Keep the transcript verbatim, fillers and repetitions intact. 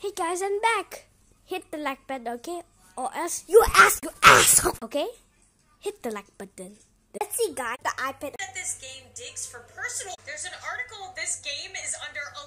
Hey guys, I'm back. Hit the like button, okay? Or else you ass, you asshole. Okay? Hit the like button. Let's see, guys. The iPad. That this game digs for personal. There's an article. This game is under